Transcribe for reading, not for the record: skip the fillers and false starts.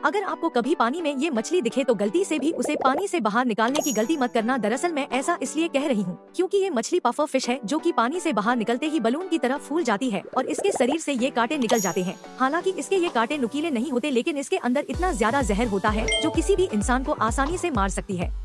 अगर आपको कभी पानी में ये मछली दिखे तो गलती से भी उसे पानी से बाहर निकालने की गलती मत करना। दरअसल मैं ऐसा इसलिए कह रही हूँ क्योंकि ये मछली पफर फिश है जो कि पानी से बाहर निकलते ही बलून की तरह फूल जाती है और इसके शरीर से ये कांटे निकल जाते हैं। हालांकि इसके ये कांटे नुकीले नहीं होते, लेकिन इसके अंदर इतना ज्यादा जहर होता है जो किसी भी इंसान को आसानी से मार सकती है।